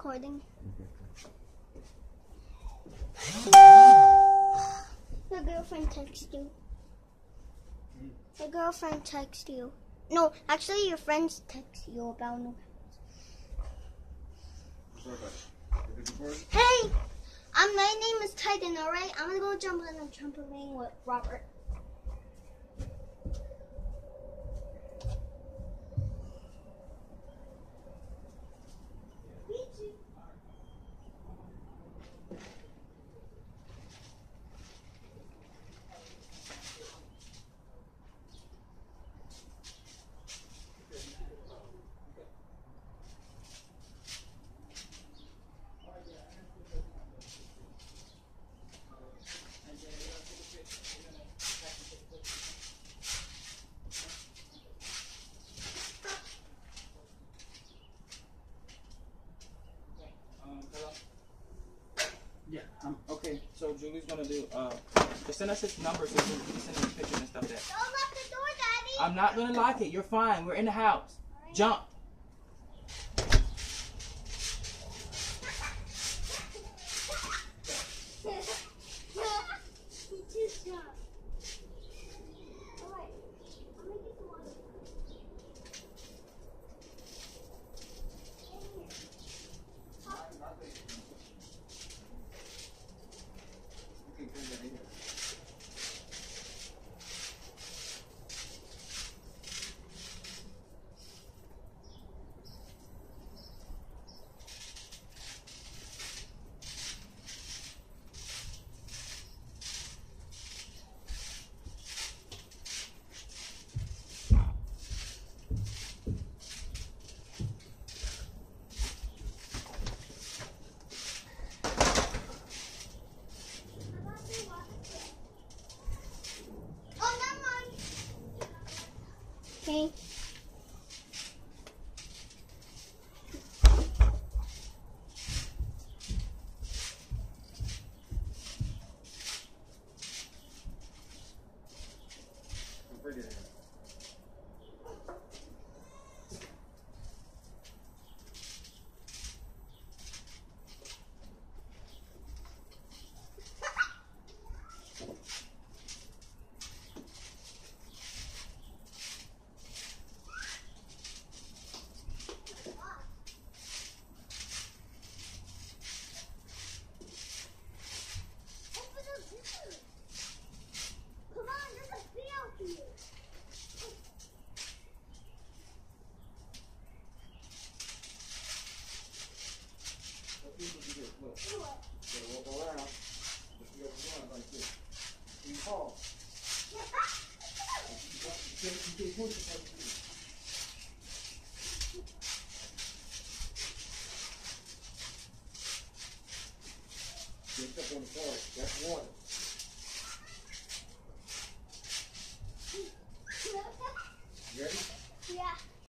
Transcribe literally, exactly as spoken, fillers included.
recording. Your girlfriend texted you. Your girlfriend texted you. No, actually, your friends text you about new house. Hey, um, my name is Titan. All right, I'm gonna go jump on a trampoline with Robert. Yeah, um, okay, so Julie's gonna do, uh, just send us his number so we can send him pictures and stuff there. Don't lock the door, Daddy! I'm not gonna lock it, you're fine, we're in the house. Right. Jump! Okay. Get up on the floor. That's one.